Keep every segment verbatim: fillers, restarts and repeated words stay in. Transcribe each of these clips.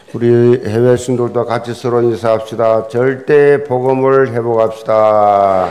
우리 해외 신도들과 같이 서로 인사합시다. 절대 복음을 회복합시다.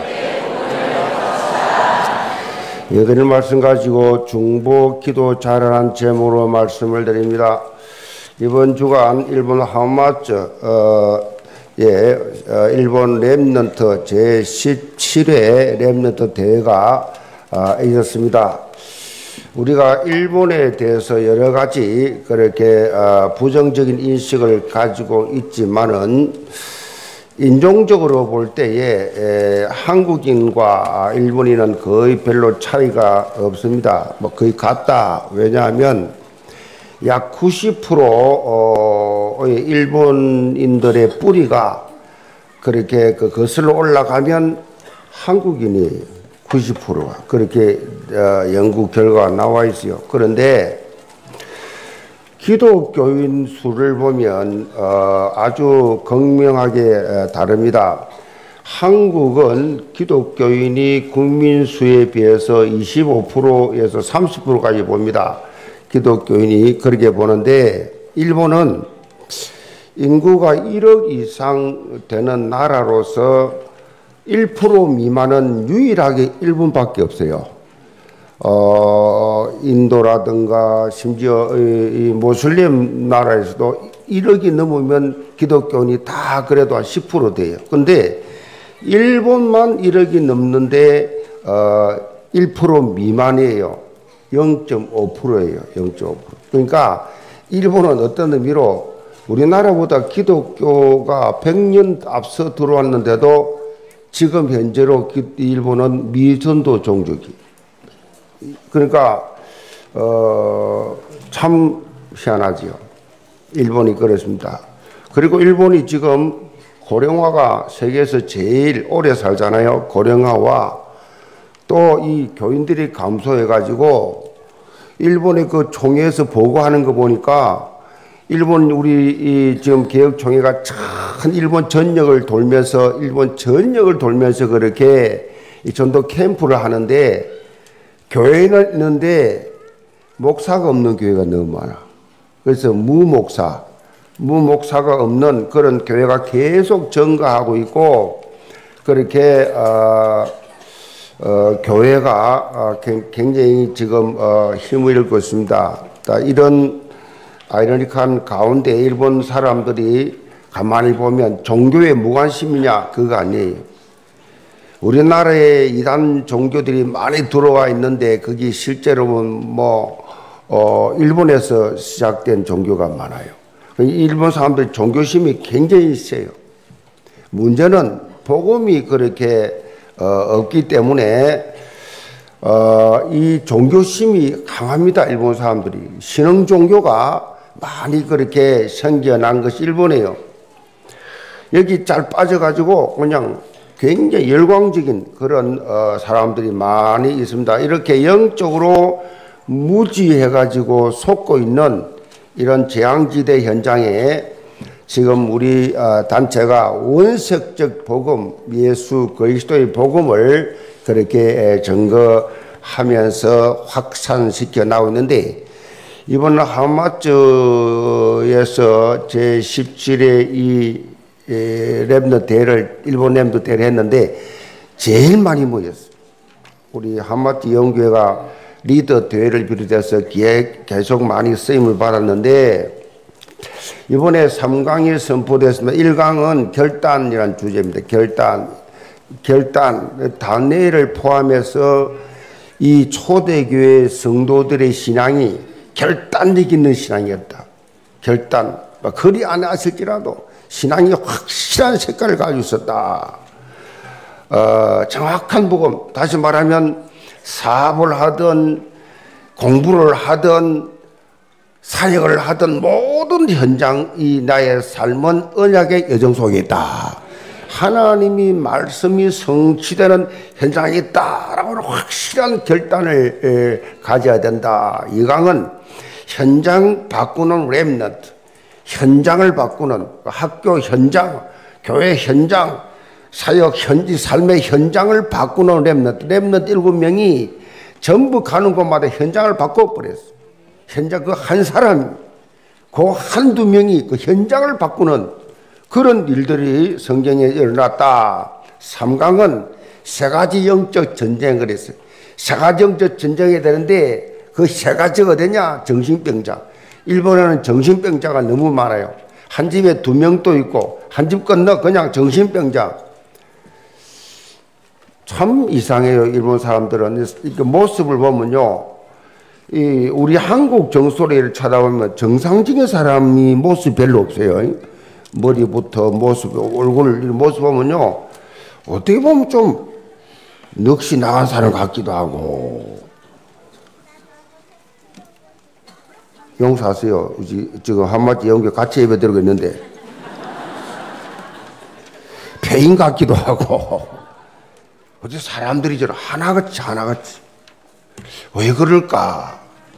여드릴 말씀 가지고 중보 기도 잘하는 제목으로 말씀을 드립니다. 이번 주간 일본 하마츠 어, 예, 어, 일본 렘넌트 제십칠 회 렘넌트 대회가 어, 있었습니다. 우리가 일본에 대해서 여러 가지 그렇게 어, 부정적인 인식을 가지고 있지만은 인종적으로 볼 때에 에, 한국인과 일본인은 거의 별로 차이가 없습니다. 뭐 거의 같다. 왜냐하면 약 구십 퍼센트 어, 일본인들의 뿌리가 그렇게 그 거슬러 올라가면 한국인이 구십 퍼센트가 그렇게 어, 연구 결과가 나와 있어요. 그런데 기독교인 수를 보면 어, 아주 극명하게 다릅니다. 한국은 기독교인이 국민 수에 비해서 이십오 퍼센트에서 삼십 퍼센트까지 봅니다. 기독교인이 그렇게 보는데 일본은 인구가 일억 이상 되는 나라로서 일 퍼센트 미만은 유일하게 일본밖에 없어요. 어, 인도라든가 심지어 이, 이 모슬림 나라에서도 일억이 넘으면 기독교인이 다 그래도 한 십 퍼센트 돼요. 근데 일본만 일억이 넘는데 어, 일 퍼센트 미만이에요. 영 점 오 퍼센트예요. 영 점 오 퍼센트. 그러니까 일본은 어떤 의미로 우리나라보다 기독교가 백 년 앞서 들어왔는데도 지금 현재로 일본은 미전도 종족이. 그러니까 어, 참 희한하지요. 일본이 그렇습니다. 그리고 일본이 지금 고령화가 세계에서 제일 오래 살잖아요. 고령화와 또 이 교인들이 감소해가지고 일본의 그 총회에서 보고하는 거 보니까 일본 우리 이 지금 개혁총회가 참 일본 전역을 돌면서 일본 전역을 돌면서 그렇게 이 전도 캠프를 하는데 교회는 있는데 목사가 없는 교회가 너무 많아. 그래서 무목사, 무목사가 없는 그런 교회가 계속 증가하고 있고 그렇게 어, 어, 교회가 어, 굉장히 지금 어, 힘을 잃고 있습니다. 이런 아이러니한 가운데 일본 사람들이 가만히 보면 종교에 무관심이냐 그거 아니에요. 우리나라에 이단 종교들이 많이 들어와 있는데 그게 실제로는 뭐 어, 일본에서 시작된 종교가 많아요. 일본 사람들 종교심이 굉장히 세요. 문제는 복음이 그렇게 어, 없기 때문에 어, 이 종교심이 강합니다. 일본 사람들이. 신흥 종교가 많이 그렇게 생겨난 것이 일본이에요. 여기 잘 빠져가지고 그냥 굉장히 열광적인 그런 어, 사람들이 많이 있습니다. 이렇게 영적으로 무지해가지고 속고 있는 이런 재앙지대 현장에 지금 우리 어, 단체가 원색적 복음, 예수 그리스도의 복음을 그렇게 증거하면서 확산시켜 나오고 있는데 이번 하마츠에서 제십칠 회 이 렘넌트 대회를 일본 렘넌트 대회를 했는데 제일 많이 모였어요. 우리 하마츠 영교회가 리더 대회를 비롯해서 기획 계속 많이 쓰임을 받았는데 이번에 삼 강이 선포됐습니다. 일 강은 결단이라는 주제입니다. 결단, 결단, 단회를 포함해서 이 초대교회 성도들의 신앙이 결단력 있는 신앙이었다. 결단, 거리 안에 왔을지라도 신앙이 확실한 색깔을 가지고 있었다. 어, 정확한 복음, 다시 말하면 사업을 하든 공부를 하든 사역을 하든 모든 현장이 나의 삶은 언약의 여정 속에 있다. 하나님이 말씀이 성취되는 현장에 있다라고 확실한 결단을 가져야 된다. 이 강은 현장 바꾸는 렘넌트, 현장을 바꾸는 학교 현장, 교회 현장, 사역 현지 삶의 현장을 바꾸는 렘넌트, 렘넌트 일곱 명이 전부 가는 곳마다 현장을 바꿔버렸어. 현장 그 한 사람 그 한두 명이 그 현장을 바꾸는 그런 일들이 성경에 일어났다. 삼강은 세 가지 영적 전쟁을 했어요. 세 가지 영적 전쟁이 되는데 그 세 가지가 어디냐? 정신병자. 일본에는 정신병자가 너무 많아요. 한 집에 두 명도 있고 한 집 건너 그냥 정신병자. 참 이상해요. 일본 사람들은 이렇게 모습을 보면요, 이 우리 한국 정소리를 쳐다보면 정상적인 사람이 모습 별로 없어요. 머리부터 모습, 얼굴 모습 보면요, 어떻게 보면 좀 넋이 나간 사람 같기도 하고. 용서하세요. 지금 한마디 연기 같이 입에 들고 있는데 폐인 같기도 하고. 어째 사람들이 저런 하나같이 하나같이 왜 그럴까?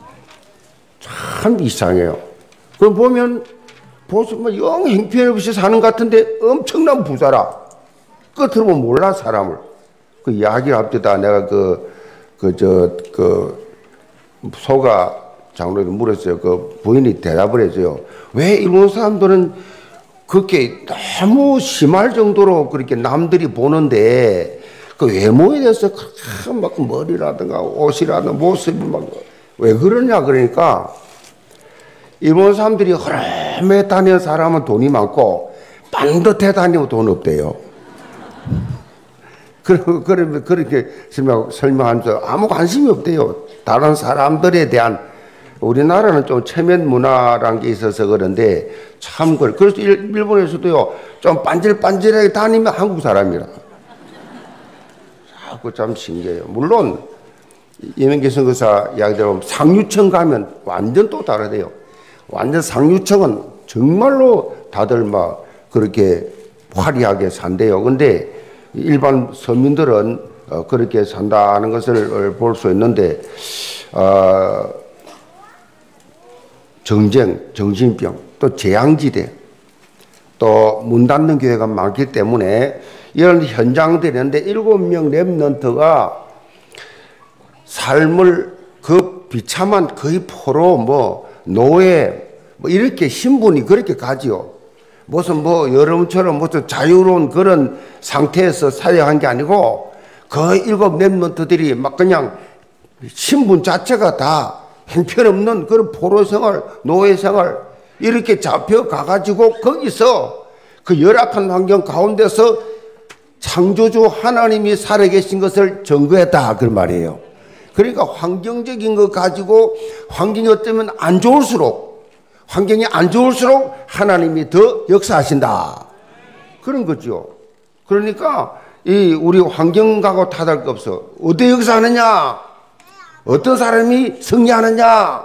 참 이상해요. 그럼 보면 보시면 영 형편없이 사는 것 같은데 엄청난 부자라. 끝으로 보면 몰라 사람을. 그 이야기를 합디다 내가 그 그 저 그 소가 장로에게 물었어요. 그 부인이 대답을 했어요. 왜 일본 사람들은 그렇게 너무 심할 정도로 그렇게 남들이 보는데 그 외모에 대해서 막 머리라든가 옷이라든가 모습이 막 왜 그러냐 그러니까 일본 사람들이 허름해 다니는 사람은 돈이 많고 반듯해 다니면 돈 없대요. 그러면 그렇게 설명하면서 아무 관심이 없대요. 다른 사람들에 대한. 우리나라는 좀 체면 문화라는 게 있어서 그런데 참 그래. 그래서 일본에서도요 좀 반질반질하게 다니면 한국 사람이라. 아, 그 참 신기해요. 물론 이명기 선교사 이야기대로 보면 상류층 가면 완전 또 다르대요. 완전 상류층은 정말로 다들 막 그렇게 화려하게 산대요. 근데 일반 서민들은 어, 그렇게 산다는 것을 볼 수 있는데 어, 정쟁, 정신병, 또 재앙지대, 또 문 닫는 교회가 많기 때문에 이런 현장들이 있는데 일곱 명 랩런트가 삶을 그 비참한 거의 포로 뭐 노예 뭐 이렇게 신분이 그렇게 가지요. 무슨 뭐 여러분처럼 무슨 자유로운 그런 상태에서 사역한 게 아니고 그 일곱 랩런트들이 막 그냥 신분 자체가 다 형편없는 그런 포로 생활, 노예 생활 이렇게 잡혀가가지고 거기서 그 열악한 환경 가운데서 창조주 하나님이 살아계신 것을 증거했다 그 말이에요. 그러니까 환경적인 거 가지고 환경이 어쩌면 안 좋을수록 환경이 안 좋을수록 하나님이 더 역사하신다 그런 거죠. 그러니까 이 우리 환경하고 다를 거 없어. 어디 역사하느냐? 어떤 사람이 승리하느냐?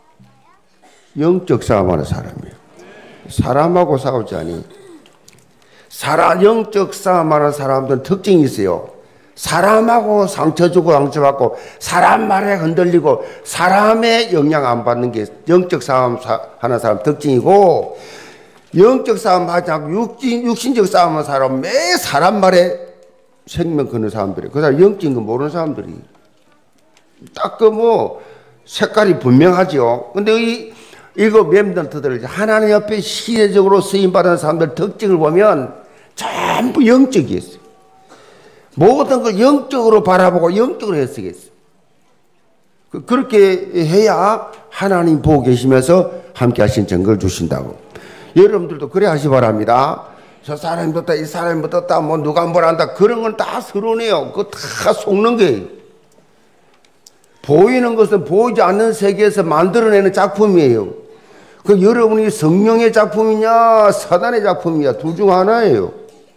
영적 싸움하는 사람이에요. 사람하고 싸우지 않니? 사람, 영적 싸움하는 사람들은 특징이 있어요. 사람하고 상처 주고 상처받고 사람 말에 흔들리고 사람의 영향 안 받는 게 영적 싸움 하는 사람 특징이고, 영적 싸움 하지 않고 육신, 육신적 싸움 하는 사람은 매 사람 말에 생명 거는 사람들이에요. 그 사람 영적인 거 모르는 사람들이. 딱 그 뭐 색깔이 분명하죠. 근데 이 일곱 렘넌트들 하나님 옆에 시대적으로 쓰임받은 사람들 특징을 보면 전부 영적이었어요. 모든 걸 영적으로 바라보고 영적으로 해석했어요. 그렇게 해야 하나님 보고 계시면서 함께 하신 증거를 주신다고. 여러분들도 그래 하시 바랍니다. 저 사람이 떴다 이 사람이 떴다 뭐 누가 뭘 한다 그런 건 다 서론이에요. 그거 다 속는 거예요. 보이는 것은 보이지 않는 세계에서 만들어내는 작품이에요. 그 여러분이 성령의 작품이냐 사단의 작품이냐 둘 중 하나예요.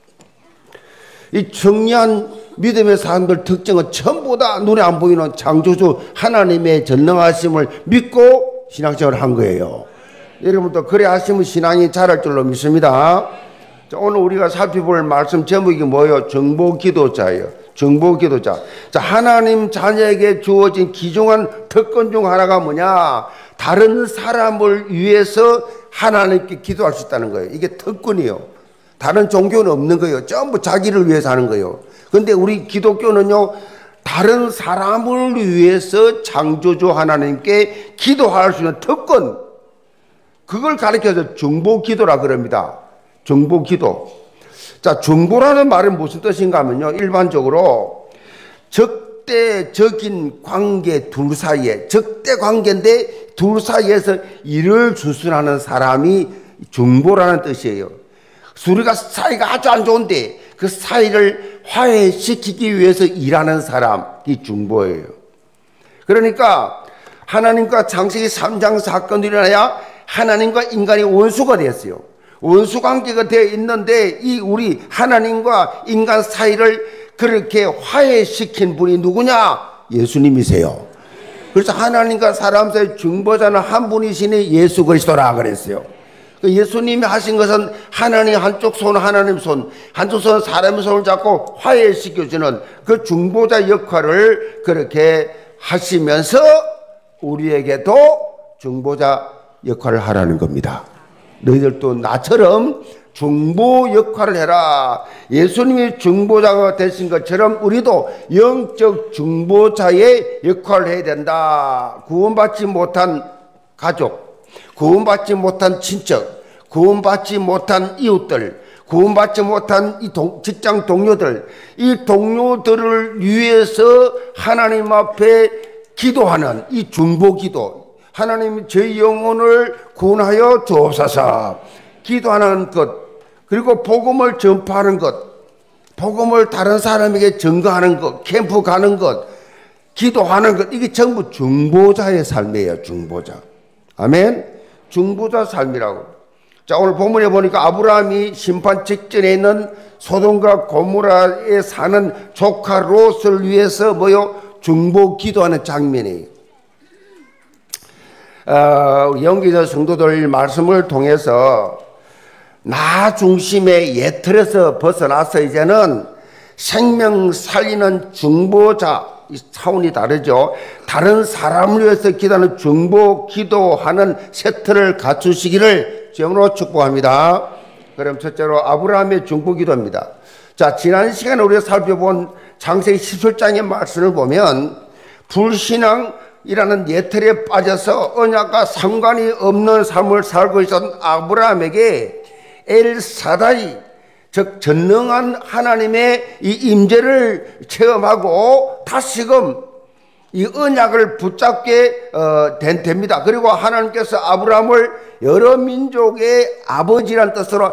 이 정리한 믿음의 사람들 특징은 전부 다 눈에 안 보이는 창조주 하나님의 전능하심을 믿고 신앙생활을 한 거예요. 여러분도 그래 하시면 신앙이 자랄 줄로 믿습니다. 자, 오늘 우리가 살펴볼 말씀 제목이 뭐예요? 정보기도자예요. 정보기도자. 자, 하나님 자녀에게 주어진 귀중한 특권 중 하나가 뭐냐? 다른 사람을 위해서 하나님께 기도할 수 있다는 거예요. 이게 특권이에요. 다른 종교는 없는 거예요. 전부 자기를 위해서 하는 거예요. 근데 우리 기독교는요, 다른 사람을 위해서 창조주 하나님께 기도할 수 있는 특권, 그걸 가리켜서 중보기도라 그럽니다. 중보기도. 자, 중보라는 말은 무슨 뜻인가 하면요, 일반적으로 적대적인 관계 둘 사이에, 적대 관계인데 둘 사이에서 일을 주순하는 사람이 중보라는 뜻이에요. 우리가 사이가 아주 안 좋은데 그 사이를 화해시키기 위해서 일하는 사람이 중보예요. 그러니까 하나님과 창세기 삼 장 사건이 일어나야 하나님과 인간이 원수가 됐어요. 원수 관계가 되어 있는데 이 우리 하나님과 인간 사이를 그렇게 화해시킨 분이 누구냐? 예수님이세요. 그래서 하나님과 사람 사이 중보자는 한 분이시니 예수 그리스도라 그랬어요. 예수님이 하신 것은 하나님 한쪽 손, 하나님 손, 한쪽 손 사람의 손을 잡고 화해시켜주는 그 중보자 역할을 그렇게 하시면서 우리에게도 중보자 역할을 하라는 겁니다. 너희들도 나처럼 중보 역할을 해라. 예수님이 중보자가 되신 것처럼 우리도 영적 중보자의 역할을 해야 된다. 구원받지 못한 가족, 구원받지 못한 친척, 구원받지 못한 이웃들, 구원받지 못한 이 동, 직장 동료들, 이 동료들을 위해서 하나님 앞에 기도하는 이 중보기도, 하나님 저희 영혼을 구원하여 주옵소서 기도하는 것, 그리고 복음을 전파하는 것, 복음을 다른 사람에게 증거하는 것, 캠프 가는 것, 기도하는 것, 이게 전부 중보자의 삶이에요. 중보자. 아멘. 중보자 삶이라고. 자, 오늘 본문에 보니까 아브라함이 심판 직전에 있는 소돔과 고모라에 사는 조카 롯을 위해서 뭐요? 중보 기도하는 장면이에요. 어, 영기자 성도들 말씀을 통해서 나 중심의 옛틀에서 벗어나서 이제는 생명 살리는 중보자, 이 차원이 다르죠. 다른 사람을 위해서 기도하는 중보 기도하는 세트를 갖추시기를 주님으로 축복합니다. 그럼 첫째로 아브라함의 중보 기도입니다. 자, 지난 시간에 우리가 살펴본 창세기 십칠 장의 말씀을 보면 불신앙이라는 예틀에 빠져서 언약과 상관이 없는 삶을 살고 있었던 아브라함에게 엘사다이, 즉 전능한 하나님의 이 임재를 체험하고 다시금 이 언약을 붙잡게 어, 된 됩니다. 그리고 하나님께서 아브라함을 여러 민족의 아버지란 뜻으로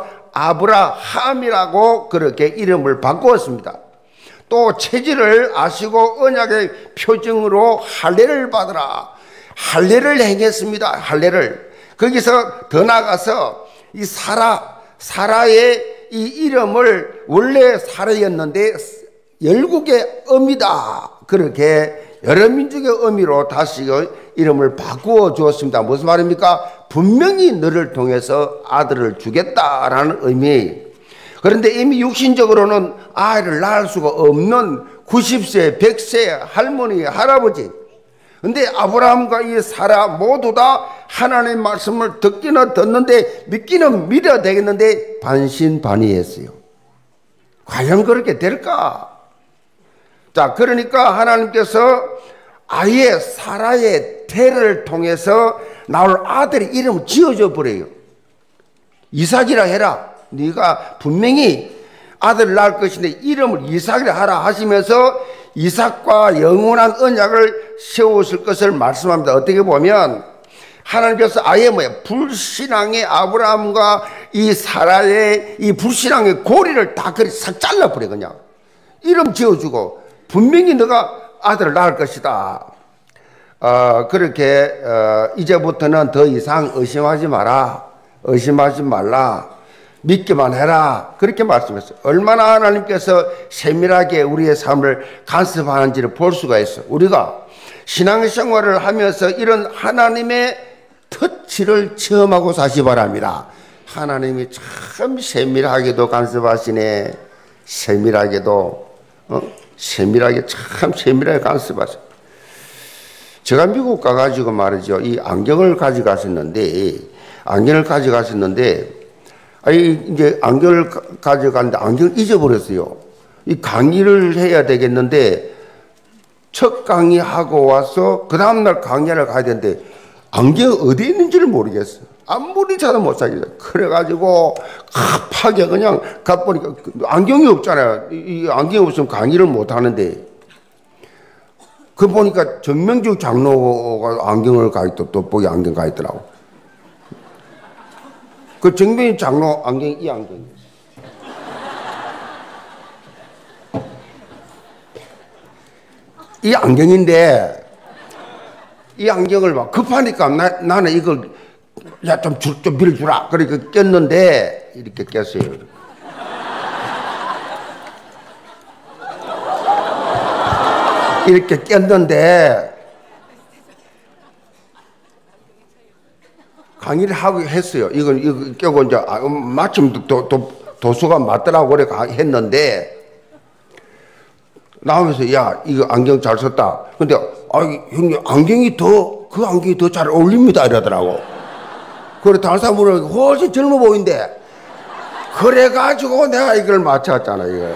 아브라함이라고 그렇게 이름을 바꾸었습니다. 또 체질을 아시고 언약의 표징으로 할례를 받으라, 할례를 행했습니다. 할례를. 거기서 더 나가서 이 사라, 사라의 이 이름을 원래 사라였는데 열국의 어미다, 그렇게 여러 민족의 어미로 다시 이름을 바꾸어 주었습니다. 무슨 말입니까? 분명히 너를 통해서 아들을 주겠다라는 의미. 그런데 이미 육신적으로는 아이를 낳을 수가 없는 구십 세, 백 세 할머니, 할아버지. 근데 아브라함과 이 사라 모두 다 하나님의 말씀을 듣기는 듣는데 믿기는 믿어야 되겠는데 반신반의했어요. 과연 그렇게 될까? 자, 그러니까 하나님께서 아예 사라의 태를 통해서 나올 아들의 이름을 지어줘 버려요. 이삭이라 해라. 네가 분명히 아들을 낳을 것인데 이름을 이삭이라 하라 하시면서 이삭과 영원한 언약을 세우실 것을 말씀합니다. 어떻게 보면 하나님께서 아예 뭐야, 불신앙의 아브라함과 이 사라의 이 불신앙의 고리를 다 그렇게 싹 잘라버려. 그냥 이름 지어주고 분명히 너가 아들을 낳을 것이다. 어, 그렇게 어, 이제부터는 더 이상 의심하지 마라, 의심하지 말라, 믿기만 해라, 그렇게 말씀했어요. 얼마나 하나님께서 세밀하게 우리의 삶을 간섭하는지를 볼 수가 있어요. 우리가 신앙생활을 하면서 이런 하나님의 터치를 체험하고 사시 바랍니다. 하나님이 참 세밀하게도 간섭하시네. 세밀하게도 어? 세밀하게, 참 세밀하게 간섭하세요. 제가 미국 가가지고 말이죠, 이 안경을 가져갔었는데, 안경을 가져갔었는데, 아니, 이제 안경을 가져갔는데, 안경을 잊어버렸어요. 이 강의를 해야 되겠는데, 첫 강의하고 와서, 그 다음날 강의를 가야 되는데, 안경이 어디에 있는지를 모르겠어요. 아무리 찾아 못 사겠어요. 그래가지고 급하게 그냥 가보니까 안경이 없잖아요. 이 안경이 없으면 강의를 못 하는데 그 보니까 정명주 장로가 안경을 가있더 돋보기 안경 가있더라고. 그 정명주 장로 안경이 이 안경이에요. 이 안경인데 이 안경을 막 급하니까 나, 나는 이걸 야, 좀, 줄, 좀 빌어주라. 그러니까 꼈는데, 이렇게 꼈어요. 이렇게 꼈는데, 강의를 하고 했어요. 이걸, 이거 껴고 이제, 아, 마침 도, 도, 도수가 맞더라고. 그래 했는데, 나오면서, 야, 이거 안경 잘 썼다. 근데, 아, 형님, 안경이 더, 그 안경이 더 잘 어울립니다. 이러더라고. 그래, 다른 사람은 훨씬 젊어 보이는데, 그래가지고 내가 이걸 맞췄잖아, 이거.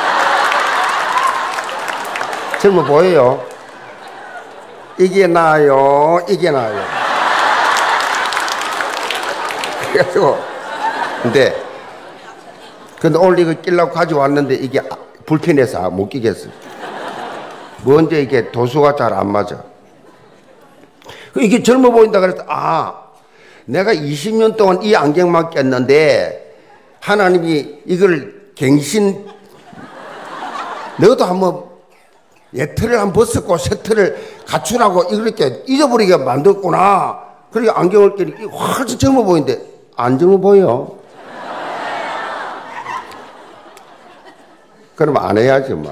젊어 보여요? 이게 나아요? 이게 나아요? 그래가지고, 근데, 근데 오늘 이거 끼려고 가져왔는데 이게 불편해서 못 끼겠어. 먼저 이게 도수가 잘 안 맞아. 이게 젊어 보인다 그래서, 아, 내가 이십 년 동안 이 안경만 꼈는데 하나님이 이걸 갱신 너도 한번 옛틀을 한번 벗었고 새 틀을 갖추라고 이렇게 잊어버리게 만들었구나. 그러니까 안경을 끼니까 훨씬 젊어 보이는데 안 젊어 보여. 그럼 안 해야지 뭐.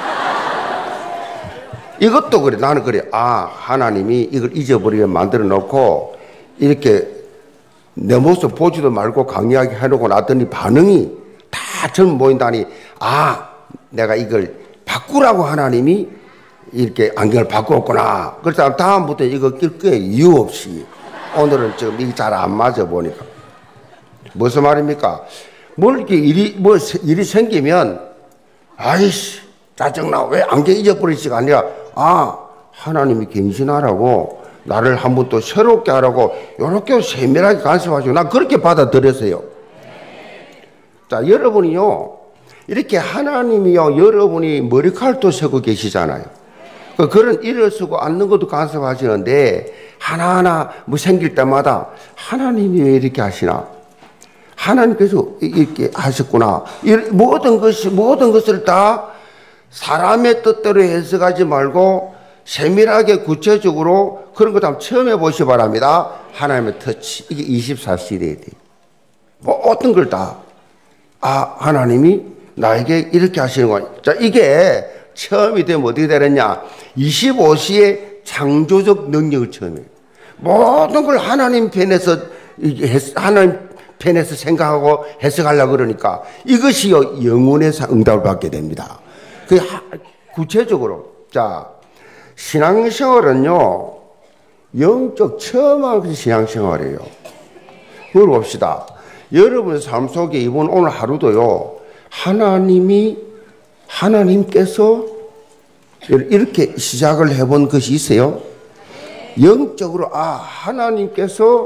이것도 그래. 나는 그래. 아, 하나님이 이걸 잊어버리게 만들어 놓고 이렇게 내 모습 보지도 말고 강의하게 해놓고 나더니 반응이 다 젊어 보인다니, 아, 내가 이걸 바꾸라고 하나님이 이렇게 안경을 바꾸었구나. 그래서 다음부터 이거 낄 거예요. 이유 없이. 오늘은 지금 이게 잘 안 맞아 보니까. 무슨 말입니까? 뭘 이렇게 일이, 뭐 일이 생기면, 아이씨, 짜증나. 왜 안경 잊어버리지가 아니라, 아, 하나님이 갱신하라고 나를 한 번 또 새롭게 하라고 이렇게 세밀하게 간섭하시고 난 그렇게 받아들였어요. 자, 여러분이요 이렇게 하나님이요 여러분이 머리칼도 세고 계시잖아요. 그런 일을 쓰고 앉는 것도 간섭하시는데 하나하나 뭐 생길 때마다 하나님이 왜 이렇게 하시나, 하나님께서 이렇게 하셨구나. 모든 것이 모든 것을 다 사람의 뜻대로 해석하지 말고 세밀하게 구체적으로 그런 것 한번 체험해 보시기 바랍니다. 하나님의 터치. 이게 이십사 시대에 돼요. 뭐 어떤 걸 다, 아, 하나님이 나에게 이렇게 하시는 거야. 자, 이게 체험이 되면 어떻게 되느냐. 이십오 시의 창조적 능력을 체험해요. 모든 걸 하나님 편에서, 하나님 편에서 생각하고 해석하려고 그러니까 이것이요, 영혼에서 응답을 받게 됩니다. 그 구체적으로. 자, 신앙생활은요, 영적 체험하는 것이 신앙생활이에요. 그걸 봅시다. 여러분 삶 속에 이번 오늘 하루도요, 하나님이, 하나님께서 이렇게 시작을 해본 것이 있어요. 영적으로, 아, 하나님께서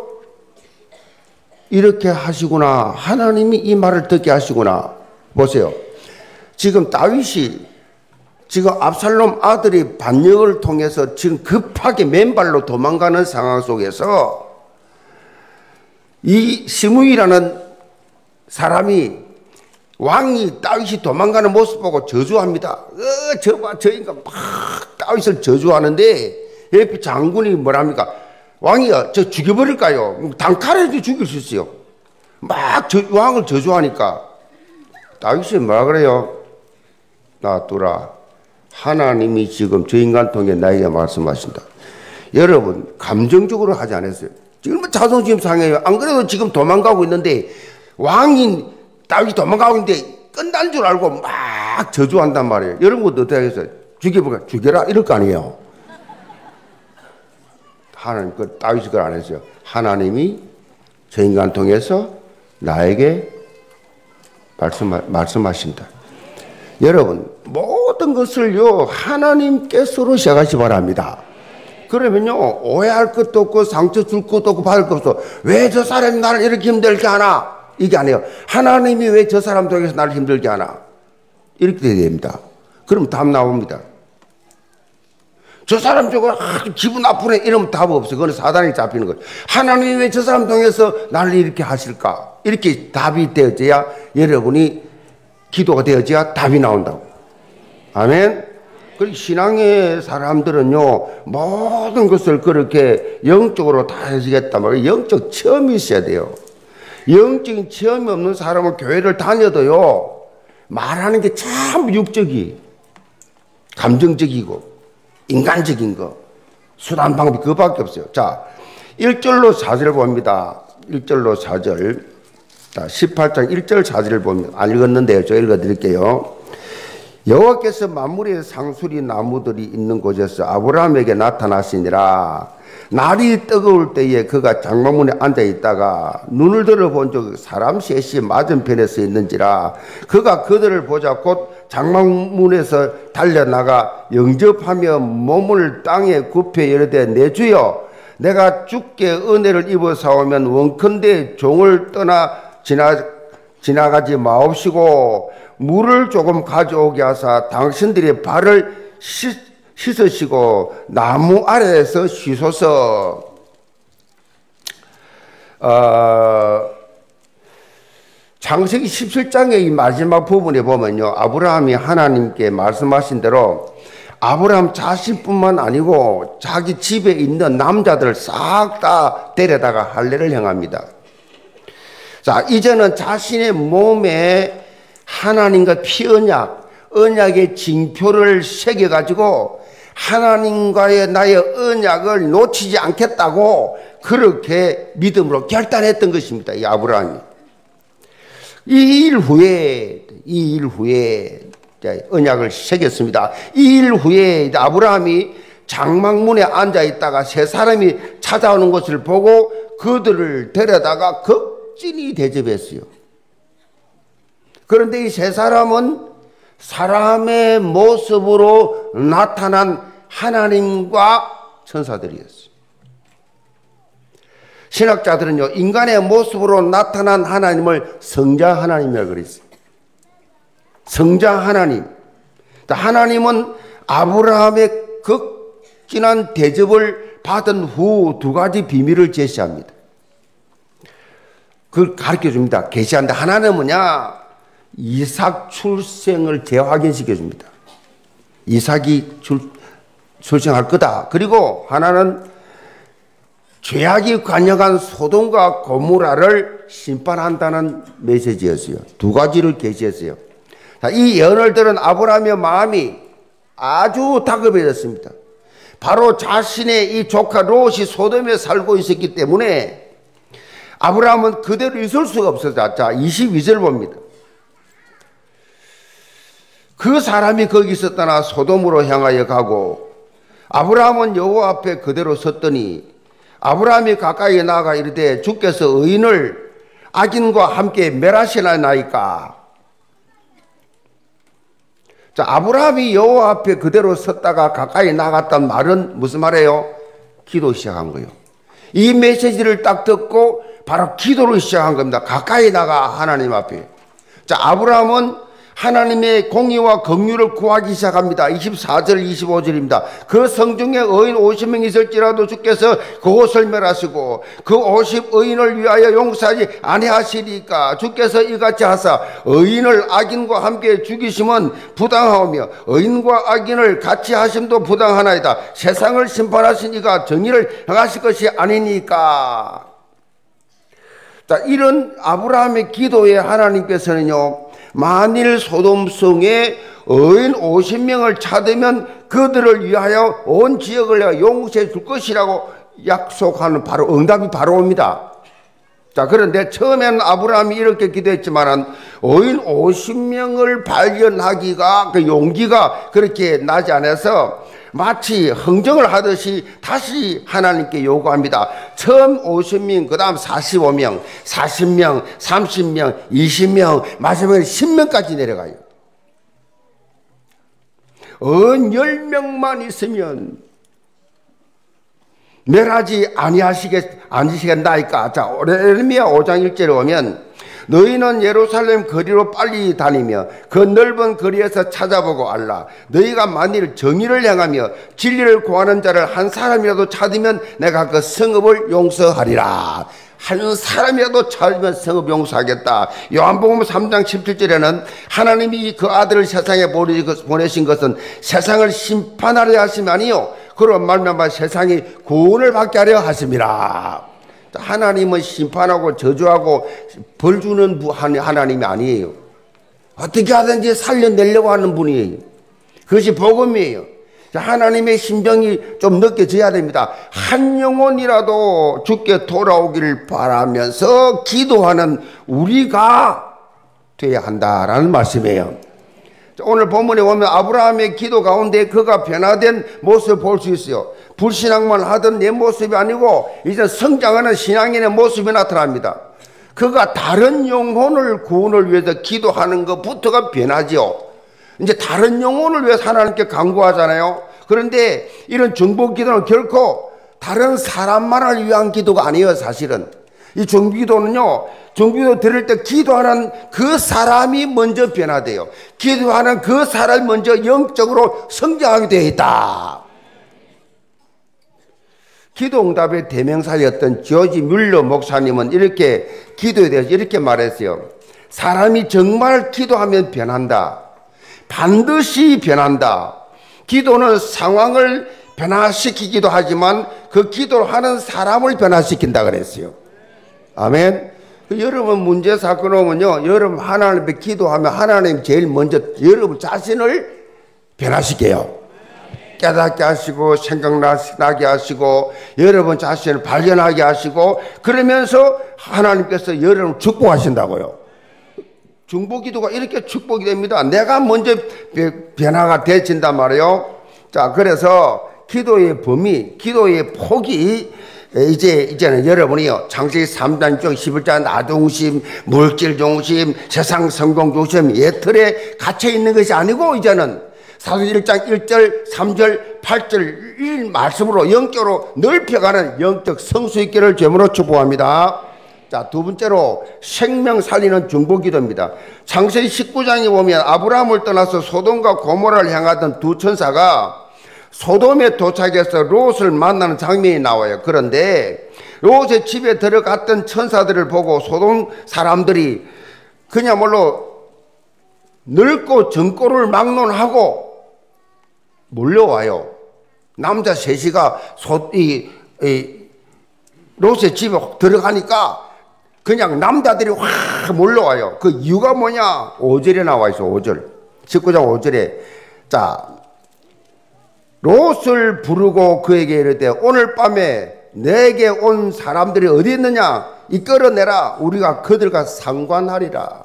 이렇게 하시구나. 하나님이 이 말을 듣게 하시구나. 보세요. 지금 다윗이 지금 압살롬 아들이 반역을 통해서 지금 급하게 맨발로 도망가는 상황 속에서 이 시므이라는 사람이, 왕이 다윗이 도망가는 모습 보고 저주합니다. 어, 저 봐, 저 인간 막 다윗을 저주하는데 옆에 장군이 뭐랍니까? 왕이야, 저 죽여버릴까요? 단칼에 죽일 수 있어요. 막 저, 왕을 저주하니까 다윗이 뭐라 그래요? 놔두라. 하나님이 지금 저 인간 통해 나에게 말씀하신다. 여러분, 감정적으로 하지 않았어요. 지금 자존심 상해요. 안 그래도 지금 도망가고 있는데, 왕인 다윗이 도망가고 있는데 끝난 줄 알고 막 저주한단 말이에요. 여러분 어떻게 하겠어요? 죽여볼까? 죽여라 이럴 거 아니에요. 하나님, 그 다윗이 그걸 안 했어요. 하나님이 저 인간 통해서 나에게 말씀, 말씀하신다. 여러분, 모든 것을요, 하나님께서로 시작하시 바랍니다. 그러면요, 오해할 것도 없고 상처 줄 것도 없고 받을 것도 없어. 왜 저 사람이 나를 이렇게 힘들게 하나? 이게 아니에요. 하나님이 왜 저 사람 속에서 나를 힘들게 하나? 이렇게 돼야 됩니다. 그럼 답 나옵니다. 저 사람 저거 아, 기분 나쁘네 이러면 답 없어요. 그건 사단이 잡히는 거예요. 하나님이 왜 저 사람 통해서 나를 이렇게 하실까? 이렇게 답이 되어져야 여러분이 기도가 되어져야 답이 나온다고. 아멘. 그 신앙의 사람들은요, 모든 것을 그렇게 영적으로 다 해주겠다 말이에요. 영적 체험이 있어야 돼요. 영적인 체험이 없는 사람은 교회를 다녀도요, 말하는 게 참 육적이, 감정적이고, 인간적인 거, 수단 방법이 그거밖에 없어요. 자, 일 절로 사 절 봅니다. 일 절로 사 절. 자, 십팔 장 일 절 사 절을 봅니다. 안 읽었는데요. 저 읽어드릴게요. 여호와께서 만물의 상수리 나무들이 있는 곳에서 아브라함에게 나타나시니라. 날이 뜨거울 때에 그가 장막문에 앉아 있다가 눈을 들어본 적 사람 셋이 맞은편에 서 있는지라. 그가 그들을 보자 곧 장막문에서 달려나가 영접하며 몸을 땅에 굽혀 이르되 내 주여 내가 주께 은혜를 입어 사오면 원컨대 종을 떠나 지나, 지나가지 마옵시고 물을 조금 가져오게 하사 당신들의 발을 씻, 씻으시고 나무 아래에서 쉬소서. 어, 창세기 십칠 장의 이 마지막 부분에 보면요, 아브라함이 하나님께 말씀하신 대로 아브라함 자신뿐만 아니고 자기 집에 있는 남자들 싹 다 데려다가 할례를 행합니다. 자, 이제는 자신의 몸에 하나님과 피 언약, 언약의 징표를 새겨가지고 하나님과의 나의 언약을 놓치지 않겠다고 그렇게 믿음으로 결단했던 것입니다. 이 아브라함이. 이 일 후에, 이 일 후에 언약을 새겼습니다. 이 일 후에 아브라함이 장막문에 앉아 있다가 세 사람이 찾아오는 것을 보고 그들을 데려다가 극진히 대접했어요. 그런데 이 세 사람은 사람의 모습으로 나타난 하나님과 천사들이었어요. 신학자들은요, 인간의 모습으로 나타난 하나님을 성자 하나님이라고 그랬어요. 성자 하나님. 하나님은 아브라함의 극진한 대접을 받은 후 두 가지 비밀을 제시합니다. 그걸 가르쳐 줍니다. 계시한다. 하나는 뭐냐? 이삭 출생을 재확인시켜 줍니다. 이삭이 출, 출생할 거다. 그리고 하나는 죄악이 관여한 소돔과 고모라를 심판한다는 메시지였어요. 두 가지를 계시했어요. 자, 이 예언을 들은 아브라함의 마음이 아주 다급해졌습니다. 바로 자신의 이 조카 롯이 소돔에 살고 있었기 때문에 아브라함은 그대로 있을 수가 없었다. 자, 이십이 절 봅니다. 그 사람이 거기 있었다나 소돔으로 향하여 가고 아브라함은 여호와 앞에 그대로 섰더니 아브라함이 가까이 나아가 이르되 주께서 의인을 악인과 함께 멸하시나이까. 자, 아브라함이 여호와 앞에 그대로 섰다가 가까이 나갔단 말은 무슨 말이에요? 기도 시작한 거예요. 이 메시지를 딱 듣고 바로 기도를 시작한 겁니다. 가까이 나가 하나님 앞에. 자, 아브라함은 하나님의 공의와 긍휼을 구하기 시작합니다. 이십사 절 이십오 절입니다. 그 성중에 의인 오십 명 있을지라도 주께서 그곳을 멸하시고 그 오십 의인을 위하여 용서하지 아니하시리까. 주께서 이같이 하사 의인을 악인과 함께 죽이심은 부당하오며 의인과 악인을 같이 하심도 부당하나이다. 세상을 심판하신 이가 정의를 행하실 것이 아니니까. 자, 이런 아브라함의 기도에 하나님께서는요, 만일 소돔성에 의인 오십 명을 찾으면 그들을 위하여 온 지역을 내가 용서해 줄 것이라고 약속하는 바로 응답이 바로 옵니다. 자, 그런데 처음에는 아브라함이 이렇게 기도했지만 의인 오십 명을 발견하기가 그 용기가 그렇게 나지 않아서 마치 흥정을 하듯이 다시 하나님께 요구합니다. 처음 오십 명, 그 다음 사십오 명, 사십 명, 삼십 명, 이십 명, 마지막에 십 명까지 내려가요. 은 열 명만 있으면 멸하지 아니하시겠, 아니시겠나이까. 자, 에레미야 오 장 일 절에 오면 너희는 예루살렘 거리로 빨리 다니며 그 넓은 거리에서 찾아보고 알라. 너희가 만일 정의를 행하며 진리를 구하는 자를 한 사람이라도 찾으면 내가 그 성읍을 용서하리라. 한 사람이라도 찾으면 성읍 용서하겠다. 요한복음 삼 장 십칠 절에는 하나님이 그 아들을 세상에 보내신 것은 세상을 심판하려 하심이 아니요 그로 말미암아 세상이 구원을 받게 하려 하심이라. 하나님은 심판하고 저주하고 벌 주는 하나님이 아니에요. 어떻게 하든지 살려내려고 하는 분이에요. 그것이 복음이에요. 하나님의 심정이 좀 느껴져야 됩니다. 한 영혼이라도 주께 돌아오기를 바라면서 기도하는 우리가 돼야 한다라는 말씀이에요. 오늘 본문에 보면 아브라함의 기도 가운데 그가 변화된 모습을 볼 수 있어요. 불신앙만 하던 내 모습이 아니고 이제 성장하는 신앙인의 모습이 나타납니다. 그가 다른 영혼을 구원을 위해서 기도하는 것부터가 변하죠. 이제 다른 영혼을 위해서 하나님께 간구하잖아요. 그런데 이런 정복 기도는 결코 다른 사람만을 위한 기도가 아니에요. 사실은 이 정기도는요, 정기도 드릴 때 기도하는 그 사람이 먼저 변화돼요. 기도하는 그 사람이 먼저 영적으로 성장하게 되어 있다. 기도응답의 대명사였던 조지 뮬러 목사님은 이렇게 기도에 대해서 이렇게 말했어요. 사람이 정말 기도하면 변한다. 반드시 변한다. 기도는 상황을 변화시키기도 하지만 그 기도를 하는 사람을 변화시킨다 그랬어요. 아멘. 여러분 문제 사건 오면요, 여러분 하나님께 기도하면 하나님 제일 먼저 여러분 자신을 변화시켜요. 깨닫게 하시고 생각나게 하시고 여러분 자신을 발견하게 하시고 그러면서 하나님께서 여러분을 축복하신다고요. 중보기도가 이렇게 축복이 됩니다. 내가 먼저 변화가 되진단 말이에요. 자, 그래서 기도의 범위, 기도의 폭이 이제, 이제는 여러분이요, 창세기 삼 장 십일 장 나중심, 물질 중심, 세상 성공 중심, 예 틀에 갇혀 있는 것이 아니고, 이제는 사도행전 일 장 일 절, 삼 절, 팔 절, 일 말씀으로 영적으로 넓혀가는 영적 성수 있기를 주님으로 축복합니다. 자, 두 번째로 생명 살리는 중보기도입니다. 창세기 십구 장에 보면 아브라함을 떠나서 소돔과 고모라를 향하던 두 천사가 소돔에 도착해서 롯을 만나는 장면이 나와요. 그런데 롯의 집에 들어갔던 천사들을 보고 소돔 사람들이 그야말로 넓고 정골을 막론하고 몰려와요. 남자 셋이가 소, 이, 이, 롯의 집에 들어가니까 그냥 남자들이 확 몰려와요. 그 이유가 뭐냐? 오 절에 나와 있어. 오 절. 십구 장 오 절에. 자, 롯을 부르고 그에게 이르되 오늘 밤에 내게 온 사람들이 어디 있느냐? 이끌어내라. 우리가 그들과 상관하리라.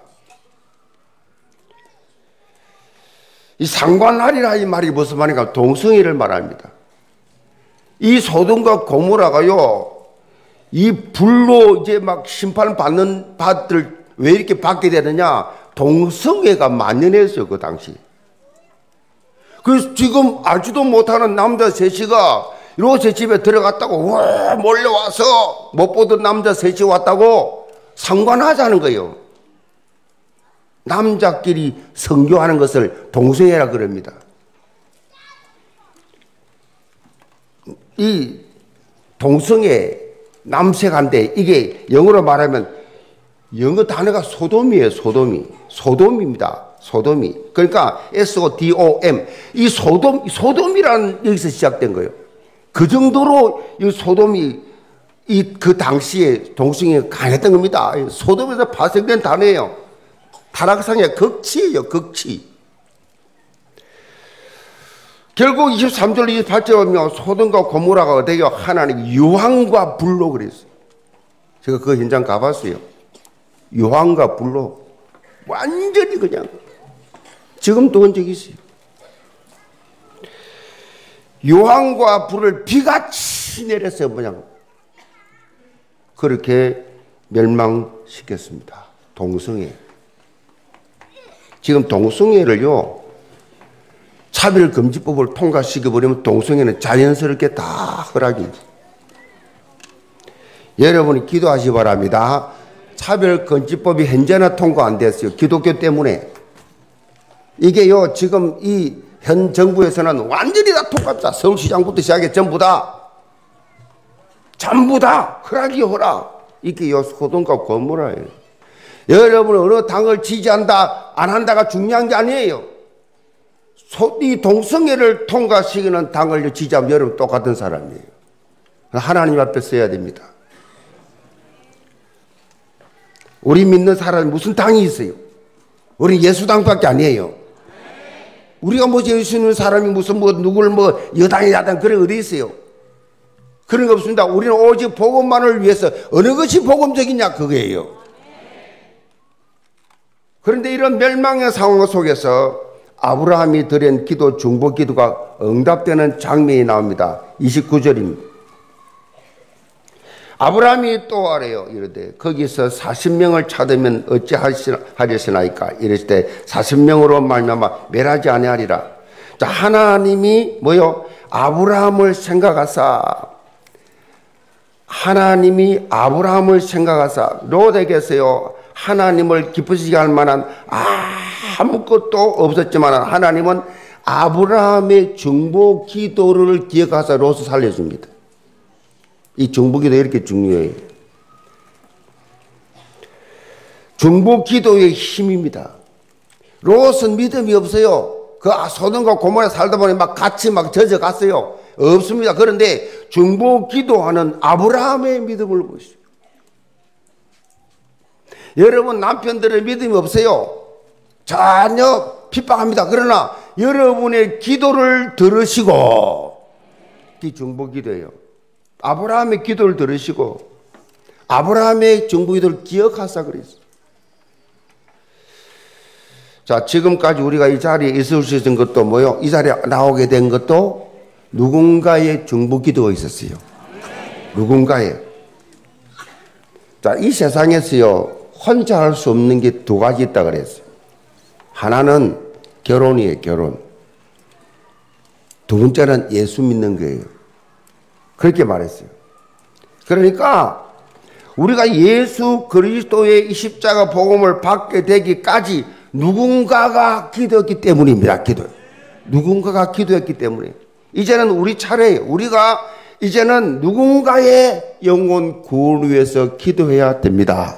이 상관하리라 이 말이 무슨 말인가? 동성애를 말합니다. 이 소돔과 고모라가요, 이 불로 이제 막 심판 받는 받들 왜 이렇게 받게 되느냐? 동성애가 만연했어요, 그 당시. 그래서 지금 알지도 못하는 남자 셋이가 롯의 집에 들어갔다고 와 몰려와서 못 보던 남자 셋이 왔다고 상관하자는 거예요. 남자끼리 성교하는 것을 동성애라 그럽니다. 이 동성애 남색한데 이게 영어로 말하면 영어 단어가 소돔이에요. 소돔이. 소돔입니다. 소돔이. 그러니까 에스 오 디 오 엠. 이 소돔, 소돔이라는 여기서 시작된 거예요. 그 정도로 이 소돔이 이 그 당시에 동성애가 강했던 겁니다. 소돔에서 발생된 단어예요. 타락상의 극치예요. 극치. 결국 이십삼 절 이십팔 절에 보면 소돔과 고모라가 어떻게 하나님 유황과 불로 그랬어요. 제가 그 현장 가봤어요. 유황과 불로 완전히 그냥 지금도 온 적이 있어요. 유황과 불을 비같이 내렸어요. 그냥 그렇게 멸망시켰습니다. 동성애. 지금 동성애를요, 차별금지법을 통과시켜버리면 동성애는 자연스럽게 다 허락이. 여러분이 기도하시기 바랍니다. 차별금지법이 현재는 통과 안 됐어요. 기독교 때문에. 이게요, 지금 이 현 정부에서는 완전히 다 통과합니다. 서울시장부터 시작해 전부 다. 전부 다 허락이 허락. 이게 요 소동과 고모라예요. 여러분 어느 당을 지지한다 안 한다가 중요한 게 아니에요. 소, 이 동성애를 통과시키는 당을 지지하면 여러분 똑같은 사람이에요. 하나님 앞에 서야 됩니다. 우리 믿는 사람이 무슨 당이 있어요? 우리 예수당밖에 아니에요. 우리가 뭐 예수 믿는 사람이 무슨 뭐 누굴 뭐 여당이 야당 그런 어디 있어요? 그런 거 없습니다. 우리는 오직 복음만을 위해서 어느 것이 복음적이냐 그거예요. 그런데 이런 멸망의 상황 속에서 아브라함이 드린 기도 중보 기도가 응답되는 장면이 나옵니다. 이십구 절입니다. 아브라함이 또 아래요. 이르되 거기서 사십 명을 찾으면 어찌하리시나이까. 이랬을 때 사십 명으로 말미암아 멸하지 아니하리라. 자, 하나님이 뭐요? 아브라함을 생각하사 하나님이 아브라함을 생각하사 롯에게서요 하나님을 기쁘시게 할 만한 아무것도 없었지만 하나님은 아브라함의 중보 기도를 기억하사 롯을 살려줍니다. 이 중보 기도 이렇게 중요해요. 중보 기도의 힘입니다. 롯은 믿음이 없어요. 그 소돔과 고모라에 살다 보니 막 같이 막 젖어갔어요. 없습니다. 그런데 중보 기도하는 아브라함의 믿음을 보시오. 여러분 남편들의 믿음이 없어요. 전혀 핍박합니다. 그러나 여러분의 기도를 들으시고 이 중보 기도예요. 아브라함의 기도를 들으시고 아브라함의 중보 기도를 기억하사 그랬어요. 자, 지금까지 우리가 이 자리에 있을 수 있는 것도 뭐요? 이 자리에 나오게 된 것도 누군가의 중보 기도가 있었어요. 누군가의. 자, 이 세상에서요 혼자 할 수 없는 게 두 가지 있다 그랬어요. 하나는 결혼이에요. 결혼. 두 번째는 예수 믿는 거예요. 그렇게 말했어요. 그러니까 우리가 예수 그리스도의 이 십자가 복음을 받게 되기까지 누군가가 기도했기 때문입니다. 기도. 누군가가 기도했기 때문에. 이제는 우리 차례예요. 우리가 이제는 누군가의 영혼 구원을 위해서 기도해야 됩니다.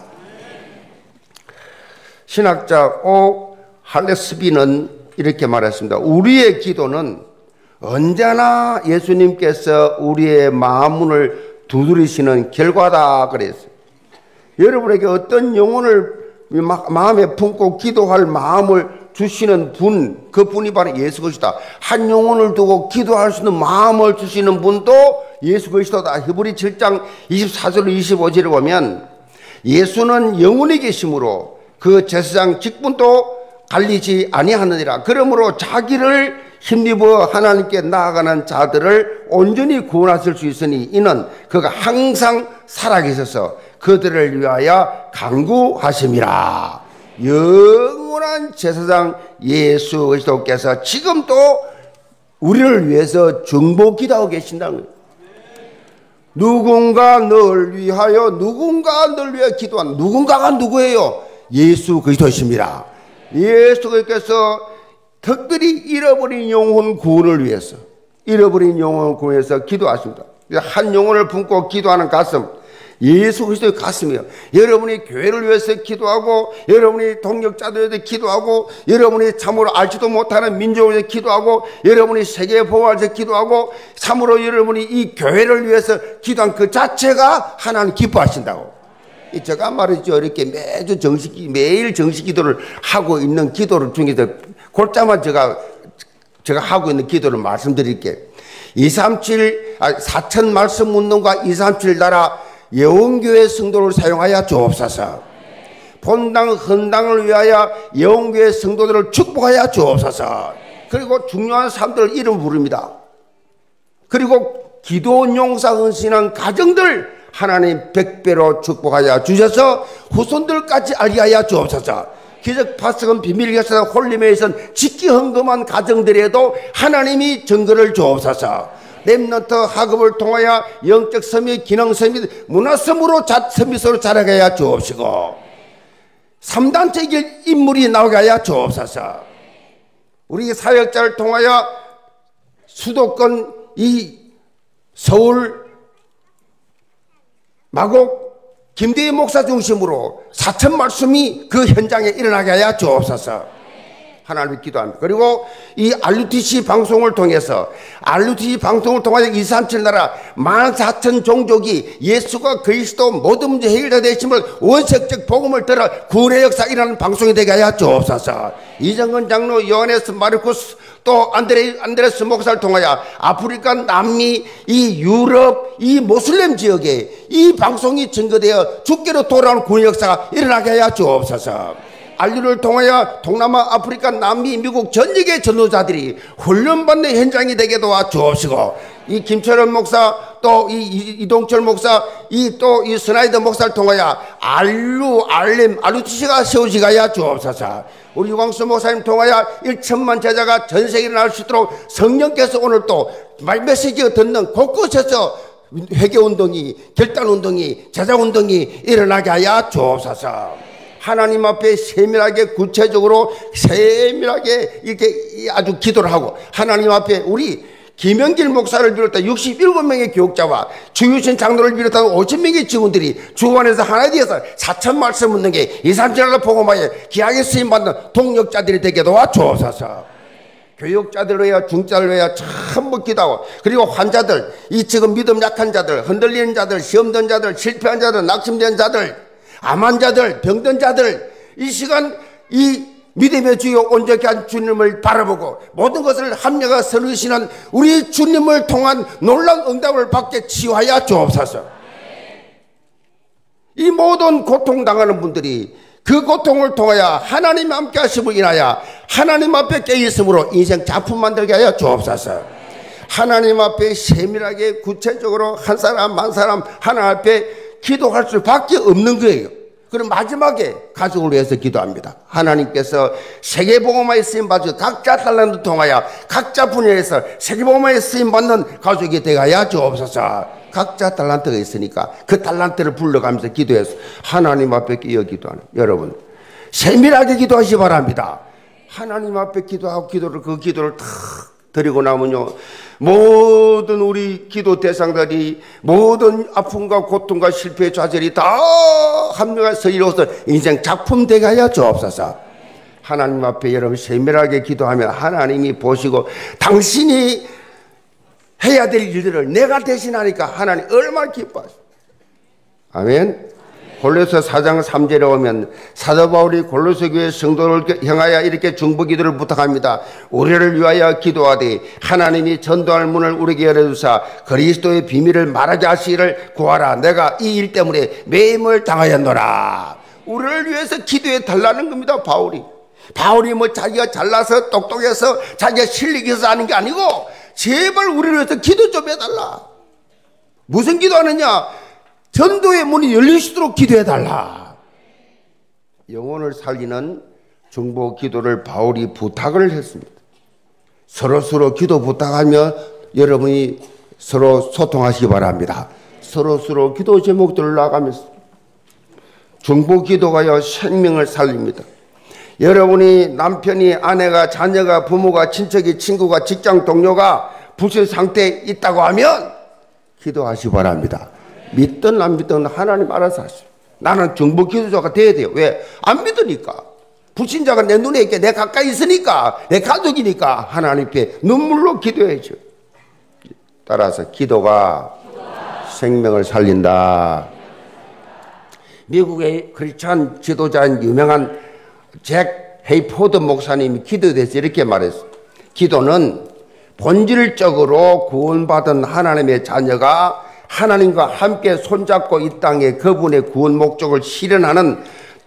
신학자 오 할레스비는 이렇게 말했습니다. 우리의 기도는 언제나 예수님께서 우리의 마음문을 두드리시는 결과다 그랬어요. 여러분에게 어떤 영혼을 마음에 품고 기도할 마음을 주시는 분, 그 분이 바로 예수 그리스도다. 한 영혼을 두고 기도할 수 있는 마음을 주시는 분도 예수 그리스도다. 히브리 칠 장 이십사 절 이십오 절에 보면 예수는 영원히 계심으로 그 제사장 직분도 갈리지 아니하느니라. 그러므로 자기를 힘입어 하나님께 나아가는 자들을 온전히 구원하실 수 있으니 이는 그가 항상 살아계셔서 그들을 위하여 간구하심이라. 영원한 제사장 예수 그리스도께서 지금도 우리를 위해서 중보 기도하고 계신다는 거예요. 누군가 널 위하여 누군가 널 위하여 기도한 누군가가 누구예요? 예수 그리스도이십니다. 예수 그리스도께서 특별히 잃어버린 영혼 구원을 위해서 잃어버린 영혼 구원에서 기도하십니다. 한 영혼을 품고 기도하는 가슴, 예수 그리스도의 가슴이에요. 여러분이 교회를 위해서 기도하고 여러분이 동역자들에 대해 기도하고 여러분이 참으로 알지도 못하는 민족을 위해서 기도하고 여러분이 세계 보호를 위해서 기도하고 참으로 여러분이 이 교회를 위해서 기도한 그 자체가 하나님 기뻐하신다고. 제가 말했죠. 이렇게 매주 정식, 매일 정식 기도를 하고 있는 기도를 중에서 골자만 제가, 제가 하고 있는 기도를 말씀드릴게요. 이삼칠, 아, 사천 말씀 운동과 이삼칠 나라 예언교회 성도를 사용하여 주옵소서. 본당, 헌당을 위하여 예언교회 성도들을 축복하여 주옵소서. 그리고 중요한 사람들 이름 부릅니다. 그리고 기도 용사 헌신한 가정들 하나님 백배로 축복하여 주셔서 후손들까지 알게 하여 주옵소서. 기적 파석은 비밀 결사다 홀림에 있은 직기 헌금한 가정들에도 하나님이 증거를 주옵소서. 렘넌트 학업을 통하여 영적 섬이 기능섬이 문화섬으로 자, 섬이서로 자라가야 주옵시고 삼 단체적 인물이 나오게 하여 주옵소서. 우리 사역자를 통하여 수도권 이 서울 마곡 김대희 목사 중심으로 사천 말씀이 그 현장에 일어나게 하여 주옵소서. 하나님을 기도합니다. 그리고 이 알유티씨 방송을 통해서 알유티씨 방송을 통해서 이삼칠 나라 만 사천 종족이 예수가 그리스도 모든 문제 해결자 되심을 원색적 복음을 들어 구원의 역사 일어나는 방송이 되게 하여 주옵소서. 이정근 장로, 요하네스 마르쿠스 또 안드레, 안드레스 목사를 통하여 아프리카, 남미, 이 유럽, 이 모슬렘 지역에 이 방송이 증거되어 주께로 돌아오는 구원 역사가 일어나게 하여 주옵소서. 알류를 통하여 동남아, 아프리카, 남미, 미국 전역의 전도자들이 훈련받는 현장이 되게 도와 주옵시고 이 김철원 목사 또 이 이동철 목사 이 또 이 스나이더 목사를 통하여 알류, 알렘, 알유티씨가 세워지게 하여 주옵소서. 우리 유광수 목사님 통하여 일천만 제자가 전 세계로 나올 수 있도록 성령께서 오늘 또 메시지를 듣는 곳곳에서 회개운동이, 결단운동이, 제자운동이 일어나게 하여 주옵소서. 하나님 앞에 세밀하게 구체적으로 세밀하게 이렇게 아주 기도를 하고 하나님 앞에 우리 김영길 목사를 비롯한 육십칠 명의 교육자와 주유신 장로를 비롯한 오천 명의 직원들이 주 안에서 하나에 대해서 사천 말씀 묻는 게 이삼천을 복음하여 귀하게 쓰임받는 동력자들이 되게 도와주옵소서. 교육자들을 위하여 중자를 위하여 전부 기도하고 그리고 환자들 이 지금 믿음 약한 자들 흔들리는 자들 시험된 자들 실패한 자들 낙심된 자들 암한 자들, 병든 자들, 이 시간 이 믿음의 주요 온전케 한 주님을 바라보고 모든 것을 합력하여 선으시는 우리 주님을 통한 놀라운 응답을 받게 치유하여 주옵소서. 이 모든 고통당하는 분들이 그 고통을 통하여 하나님 함께 하심을 인하여 하나님 앞에 깨있음으로 인생 작품 만들게 하여 주옵소서. 하나님 앞에 세밀하게 구체적으로 한 사람 한 사람 하나님 앞에 기도할 수밖에 없는 거예요. 그럼 마지막에 가족을 위해서 기도합니다. 하나님께서 세계복음화에 쓰임받은 각자 달란트 통하여 각자 분야에서 세계복음화에 쓰임받는 가족이 되어야 주옵소서. 각자 달란트가 있으니까 그 달란트를 불러가면서 기도해서 하나님 앞에 끼어 기도하는 여러분 세밀하게 기도하시기 바랍니다. 하나님 앞에 기도하고 기도를 그 기도를 탁 드리고 나면요 모든 우리 기도 대상들이 모든 아픔과 고통과 실패의 좌절이 다 합력해서 이루어서 인생 작품 되게 하여 주옵소서. 하나님 앞에 여러분 세밀하게 기도하면 하나님이 보시고 당신이 해야 될 일들을 내가 대신하니까 하나님 얼마나 기뻐하시오. 아멘. 골로새 사 장 삼 절에 오면 사도 바울이 골로새 교회 성도를 향하여 이렇게 중보 기도를 부탁합니다. 우리를 위하여 기도하되 하나님이 전도할 문을 우리에게 열어주사 그리스도의 비밀을 말하게 하시기를 구하라. 내가 이 일 때문에 매임을 당하였노라. 우리를 위해서 기도해 달라는 겁니다. 바울이 바울이 뭐 자기가 잘나서 똑똑해서 자기가 실력이 있어서 하는 게 아니고 제발 우리를 위해서 기도 좀 해달라. 무슨 기도하느냐? 전도의 문이 열리시도록 기도해달라. 영혼을 살리는 중보 기도를 바울이 부탁을 했습니다. 서로 서로 기도 부탁하며 여러분이 서로 소통하시기 바랍니다. 서로 서로 기도 제목들을 나가면서 중보 기도가요 생명을 살립니다. 여러분이 남편이 아내가 자녀가 부모가 친척이 친구가 직장 동료가 불신 상태에 있다고 하면 기도하시기 바랍니다. 믿든 안 믿든 하나님 알아서 하시오. 나는 중보 기도자가 돼야 돼요. 왜? 안 믿으니까. 불신자가 내 눈에 있게 내 가까이 있으니까 내 가족이니까 하나님께 눈물로 기도해야죠. 따라서 기도가, 기도가 생명을 살린다. 미국의 크리스찬 지도자인 유명한 잭 헤이포드 목사님이 기도에 대해서 이렇게 말했어요. 기도는 본질적으로 구원받은 하나님의 자녀가 하나님과 함께 손잡고 이 땅에 그분의 구원 목적을 실현하는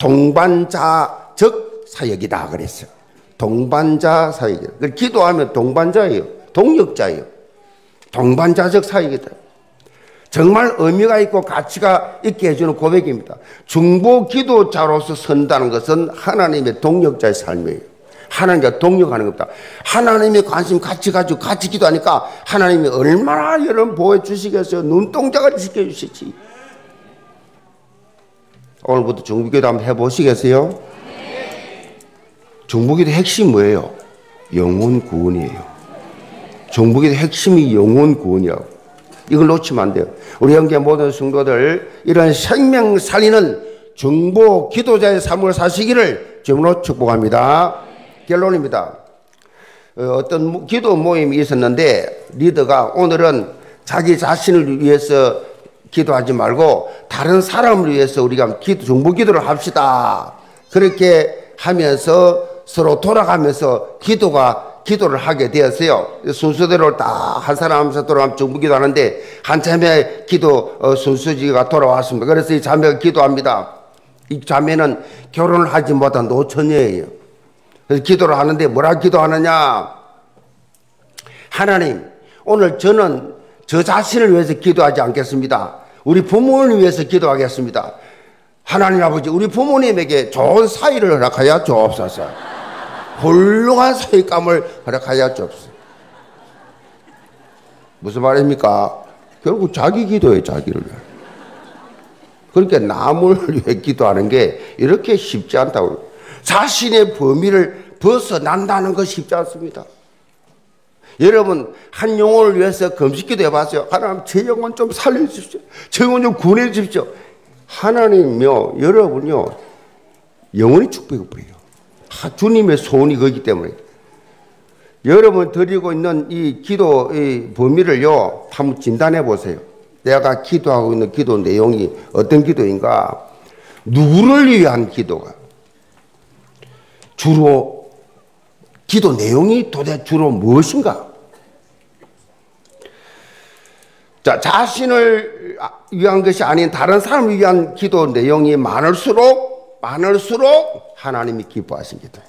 동반자적 사역이다 그랬어요. 동반자 사역이다. 기도하면 동반자예요. 동역자예요. 동반자적 사역이다. 정말 의미가 있고 가치가 있게 해주는 고백입니다. 중보 기도자로서 선다는 것은 하나님의 동역자의 삶이에요. 하나님과 동력하는 겁니다. 하나님의 관심 같이 가지고 같이 기도하니까 하나님이 얼마나 여러분 보호해 주시겠어요. 눈동자가 지켜주시지. 오늘부터 중보기도 한번 해보시겠어요? 중보기도 핵심이 뭐예요? 영혼 구원이에요. 중보기도 핵심이 영혼 구원이라고. 이걸 놓치면 안 돼요. 우리 형제 모든 성도들 이런 생명 살리는 중보 기도자의 삶을 사시기를 주님으로 축복합니다. 결론입니다. 어떤 기도 모임이 있었는데 리더가 오늘은 자기 자신을 위해서 기도하지 말고 다른 사람을 위해서 우리가 기도, 중보 기도를 합시다. 그렇게 하면서 서로 돌아가면서 기도가 기도를 하게 되었어요. 순서대로 다 한 사람 한 사람 돌아가면 중보 기도하는데 한 자매 기도 순서지가 돌아왔습니다. 그래서 이 자매가 기도합니다. 이 자매는 결혼을 하지 못한 노처녀예요. 그래서 기도를 하는데 뭐라 기도하느냐? 하나님, 오늘 저는 저 자신을 위해서 기도하지 않겠습니다. 우리 부모를 위해서 기도하겠습니다. 하나님 아버지, 우리 부모님에게 좋은 사이를 허락하여 주옵소서. 훌륭한 사이감을 허락하여 주옵소서. 무슨 말입니까? 결국 자기 기도예요, 자기를 위해. 그러니까 남을 위해 기도하는 게 이렇게 쉽지 않다고. 자신의 범위를 벗어난다는 거 쉽지 않습니다. 여러분, 한 영혼을 위해서 금식기도 해봤어요. 하나님, 제 영혼 좀 살려주십시오. 제 영혼 좀 구원해 주십시오. 하나님요, 여러분요, 영원히 축복을 보여요. 주님의 소원이 거기 때문에. 여러분 드리고 있는 이 기도 의 범위를요, 한번 진단해 보세요. 내가 기도하고 있는 기도 내용이 어떤 기도인가? 누구를 위한 기도가? 주로 기도 내용이 도대체 주로 무엇인가? 자, 자신을 위한 것이 아닌 다른 사람을 위한 기도 내용이 많을수록 많을수록 하나님이 기뻐하신 기도예요.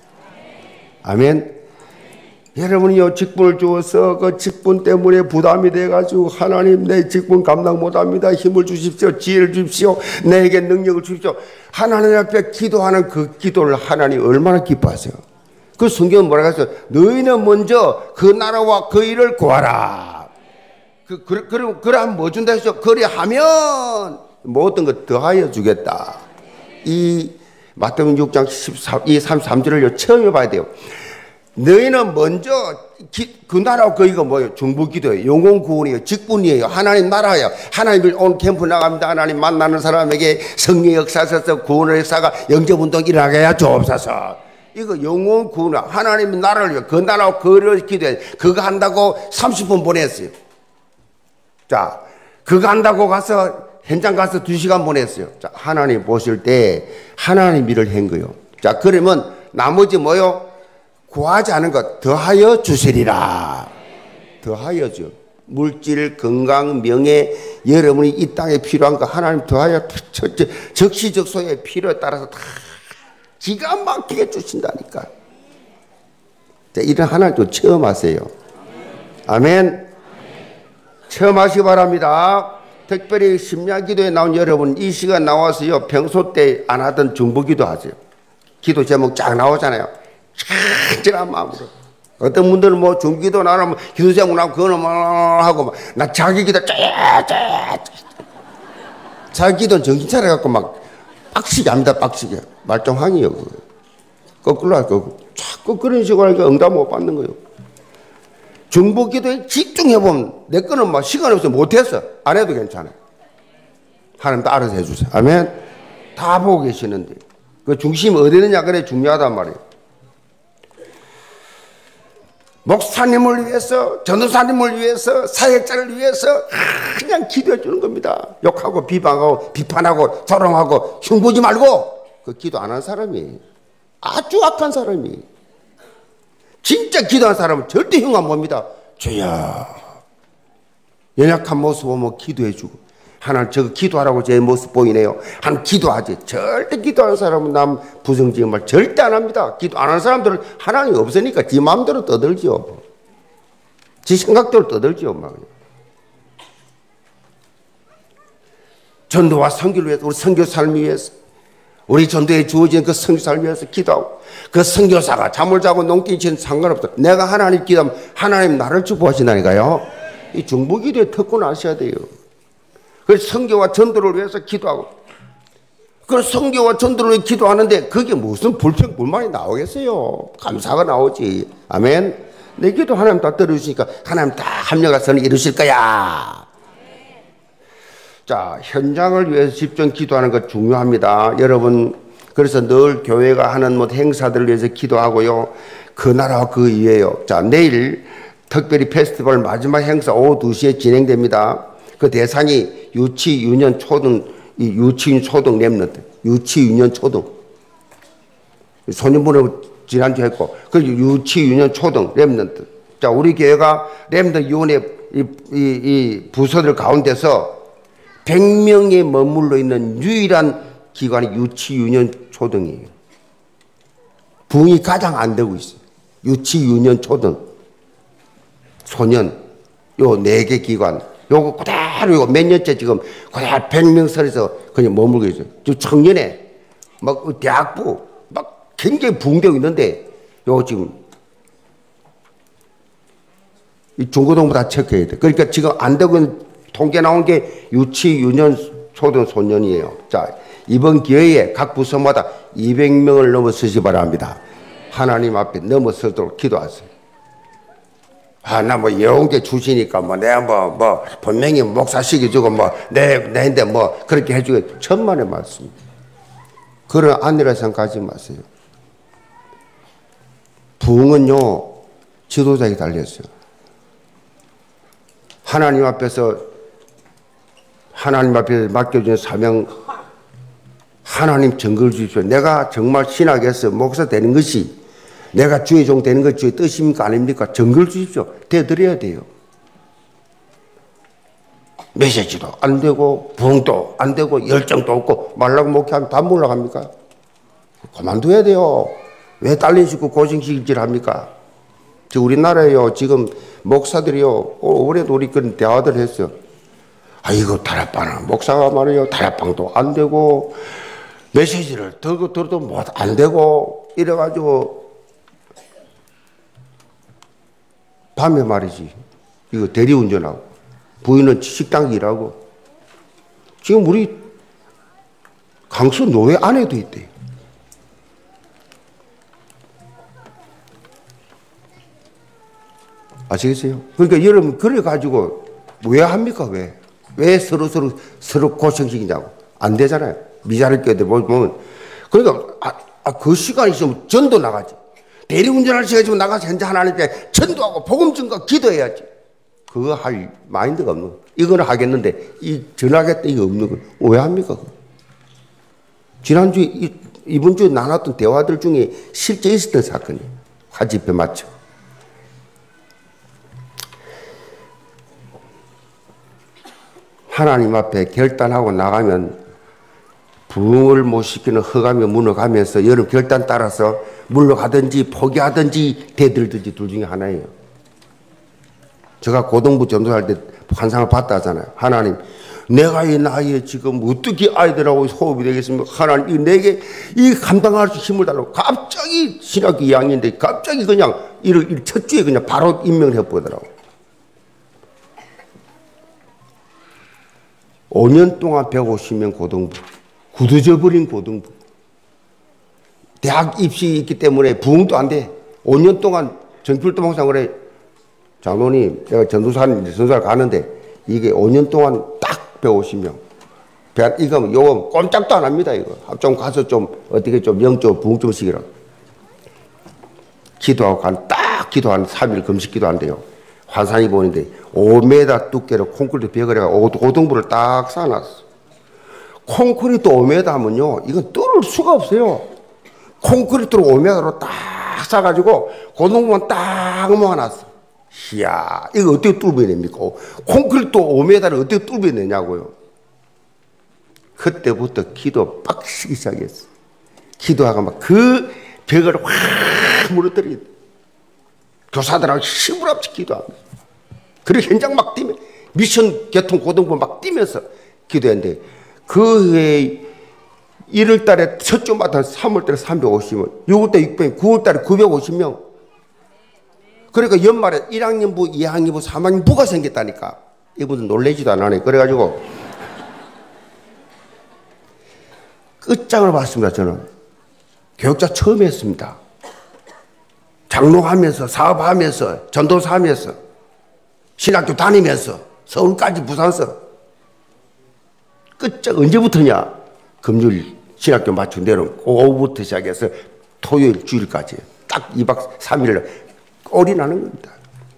아멘. 여러분이요, 직분을 주어서 그 직분 때문에 부담이 돼가지고 하나님, 내 직분 감당 못합니다. 힘을 주십시오. 지혜를 주십시오. 내게 능력을 주십시오. 하나님 앞에 기도하는 그 기도를 하나님 얼마나 기뻐하세요. 그 성경은 뭐라고 했어요? 너희는 먼저 그 나라와 그 일을 구하라. 그, 그, 그, 그럼 뭐 준다 했죠? 그리하면 모든 것 더하여 주겠다. 이 마태복음 육 장 십삼, 삼십삼 절을 체험해 봐야 돼요. 너희는 먼저 기, 그 나라와 그 이거 뭐예요? 중보기도예요. 영혼 구원이에요. 직분이에요. 하나님 나라예요. 하나님을 오늘 캠프 나갑니다. 하나님 만나는 사람에게 성령 역사하셔서 구원의 역사가 영접운동 일어나게 하여 주옵소서. 이거 영혼 구원, 하나님 나라를 위해 그 나라와 그를 기도해. 그거 한다고 삼십 분 보냈어요. 자, 그거 한다고 가서 현장 가서 두 시간 보냈어요. 자, 하나님 보실 때 하나님 일을 한 거예요. 자, 그러면 나머지 뭐요? 구하지 않은 것 더하여 주시리라. 더하여 줘. 물질, 건강, 명예, 여러분이 이 땅에 필요한 거 하나님 더하여 적시적소의 필요에 따라서 다 기가 막히게 주신다니까. 자, 이런 하나님도 체험하세요. 아멘. 체험하시기 바랍니다. 특별히 심야기도에 나온 여러분, 이 시간 나와서요, 평소 때 안 하던 중보기도 하세요. 기도 제목 쫙 나오잖아요. 간절한 마음으로. 어떤 분들은 뭐 중기도 나오면 기도 제목 나오고 그거는 뭐 하고 막 나 자기 기도 쫙쫙 자기 기도는 정신 차려갖고 막 빡시게 합니다. 빡시게 말종항이요. 거꾸로 할 거고 자꾸 그런 식으로 하니까 응답 못 받는 거예요. 중보 기도에 집중해보면 내 거는 막 시간 없어서 못했어. 안 해도 괜찮아요. 하나님 다 알아서 해주세요. 아멘. 다 보고 계시는데 그 중심이 어디 있느냐 그래 중요하단 말이에요. 목사님을 위해서, 전도사님을 위해서, 사역자를 위해서 그냥 기도해 주는 겁니다. 욕하고 비방하고 비판하고 조롱하고 흉보지 말고 그 기도 안 한 사람이 아주 악한 사람이. 진짜 기도한 사람은 절대 흉 안 봅니다. 주여, 연약한 모습 보면 기도해 주고 하나님 저거 기도하라고 제 모습 보이네요. 한 기도하지. 절대 기도하는 사람은 남 부정적인 말 절대 안 합니다. 기도 안 하는 사람들은 하나님이 없으니까 지 마음대로 떠들죠. 지 생각대로 떠들죠. 막. 전도와 선교를 위해서, 우리 선교 삶을 위해서, 우리 전도에 주어진 그 선교사를 위해서 기도하고 그 선교사가 잠을 자고 농기치는 상관없어. 내가 하나님 기도하면 하나님 나를 축복하신다니까요. 이 중보기도에 특권 아셔야 돼요. 그래서 선교와 전도를 위해서 기도하고 그 선교와 전도를 위해 기도하는데 그게 무슨 불평 불만이 나오겠어요. 감사가 나오지. 아멘. 내 기도 하나님 다 들어주시니까 하나님 다 합력해서는 이루실 거야. 자, 현장을 위해서 집중 기도하는 것 중요합니다. 여러분, 그래서 늘 교회가 하는 뭐 행사들을 위해서 기도하고요. 그 나라와 그 이외에요. 자, 내일 특별히 페스티벌 마지막 행사 오후 두 시에 진행됩니다. 그 대상이 유치, 유년, 초등, 이 유치, 초등 랩런트, 유치, 유년, 초등. 소년부는 지난주 했고, 그 유치, 유년, 초등 랩런트. 자, 우리 교회가 랩런트 위원회 이, 이, 이 부서들 가운데서 백 명에 머물러 있는 유일한 기관이 유치, 유년, 초등이에요. 부흥이 가장 안 되고 있어요. 유치, 유년, 초등, 소년, 요 네 개 기관. 요거 그대로 요거 몇 년째 지금 그대로 백 명 선에서 그냥 머물고 있어요. 저 청년에 막 대학부 막 굉장히 부흥되고 있는데 요거 지금 이 중고등부 다 체크해야 돼. 그러니까 지금 안 되고 있는 통계 나온 게 유치, 유년, 초등, 소년이에요. 자, 이번 기회에 각 부서마다 이백 명을 넘어서시 바랍니다. 하나님 앞에 넘어서도록 기도하세요. 아, 나 뭐 영계 주시니까 뭐 내가 뭐, 뭐, 분명히 목사 시켜주고 뭐, 내, 내인데 뭐, 그렇게 해주고, 천만의 말씀. 그런 안이라 생각하지 마세요. 부흥은요, 지도자에게 달렸어요. 하나님 앞에서, 하나님 앞에 맡겨준 사명, 하나님 증거를 주십시오. 내가 정말 신학에서 목사 되는 것이 내가 주의 종 되는 것 주의 뜻입니까? 아닙니까? 증거를 주십시오. 대드려야 돼요. 메시지도 안 되고 부흥도 안 되고 열정도 없고 말라고 목회하면 다 몰라갑니까? 그만둬야 돼요. 왜 딸린시고 고생시킬 합니까? 지금 우리나라에요. 지금 목사들이요. 올해도 우리 그런 대화들 했어요. 아, 이거 다락방은 목사가 말이에요. 다락방도 안 되고 메시지를 들고 들어도 못 안 되고 이래가지고 밤에 말이지. 이거 대리운전하고 부인은 식당 일하고 지금 우리 강서 노예 안에도 있대요. 아시겠어요? 그러니까 여러분 그래가지고 왜 합니까? 왜? 왜 서로 서로 서로 고생시키냐고. 안 되잖아요. 미자를 껴도 보면. 그러니까 아, 아, 그 시간이 있으면 전도 나가지. 대리운전할 시간이 있으면 나가서 현재 하나님께 전도하고 복음 증거 기도해야지. 그거 할 마인드가 없는 거. 이거는 하겠는데 이 전하겠다 이거 없는 거. 왜 합니까? 지난주에 이, 이번 주에 나눴던 대화들 중에 실제 있었던 사건이에요. 화집에 맞춰. 하나님 앞에 결단하고 나가면 부흥을 못 시키는 흑암에 무너가면서 여러분 결단 따라서 물러가든지 포기하든지 대들든지 둘 중에 하나예요. 제가 고등부 전도할 때 환상을 봤다 하잖아요. 하나님, 내가 이 나이에 지금 어떻게 아이들하고 호흡이 되겠습니까? 하나님, 이 내게 이 감당할 수 힘을 달라고 갑자기 신학교 이 학년인데 갑자기 그냥 이를 첫 주에 그냥 바로 임명을 해보더라고. 오 년 동안 백오십 명 고등부, 굳어져버린 고등부. 대학 입시 있기 때문에 부흥도 안 돼. 오 년 동안 정필도 목사 그래. 장로님, 내가 전도사님, 전도사를 가는데 이게 오 년 동안 딱 백오십 명. 이거, 요거 꼼짝도 안 합니다, 이거. 좀 가서 좀, 어떻게 좀 영적 부흥 좀 시키라고. 기도하고 간, 딱 기도한 삼 일 금식 기도한대요. 환상이 보는데 오 미터 두께로 콘크리트 벽을 해가 고등부를 딱 쌓아놨어. 콘크리트 오 미터 하면요, 이건 뚫을 수가 없어요. 콘크리트로 오 미터로 딱 쌓아가지고 고등부만 딱 모아놨어. 이야, 이거 어떻게 뚫어내입니까? 콘크리트 오 미터를 어떻게 뚫어내냐고요. 그때부터 기도 빡시기 시작했어. 기도하가 막 그 벽을 확 무너뜨리겠다. 교사들하고 힘을 합쳐 기도합니다. 그리고 현장 막 뛰면 미션 개통 고등부 막 뛰면서 기도했는데 그 해에 일월 달에 첫 주마다 삼월 달에 삼백오십 명, 유월 달에 육백 명, 구월 달에 구백오십 명. 그러니까 연말에 일 학년부, 이 학년부, 삼 학년부가 생겼다니까. 이분들 놀래지도 않아요. 그래가지고 끝장을 봤습니다. 저는 교육자 처음 했습니다. 장로하면서, 사업하면서, 전도사하면서, 신학교 다니면서, 서울까지 부산서. 끝장 언제부터냐? 금요일 신학교 맞춘 데는 오후부터 시작해서 토요일 주일까지 딱 이 박 삼 일을 꼴이 나는 겁니다.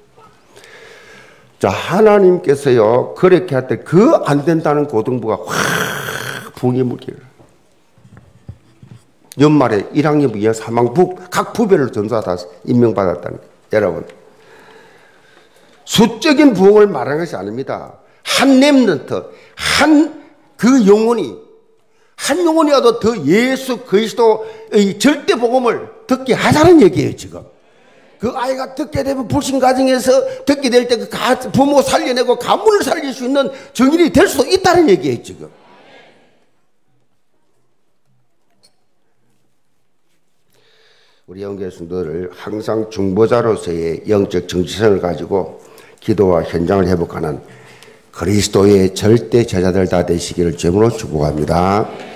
자, 하나님께서요, 그렇게 할 때 그 안 된다는 고등부가 확 붕이 물기를. 연말에 일 학년부, 이 학년부, 삼 학년부 각 부별을 전수가 다 임명받았다는 거예요. 여러분, 수적인 부흥을 말하는 것이 아닙니다. 한 렘넌트, 한 그 영혼이, 한 영혼이라도 더 예수 그리스도의 절대 복음을 듣게 하자는 얘기예요, 지금. 그 아이가 듣게 되면 불신 가정에서 듣게 될 때 그 부모 살려내고 가문을 살릴 수 있는 정인이 될 수도 있다는 얘기예요, 지금. 우리 영계 성도를 항상 중보자로서의 영적 정체성을 가지고 기도와 현장을 회복하는 그리스도의 절대 제자들 다 되시기를 주님으로 축복합니다.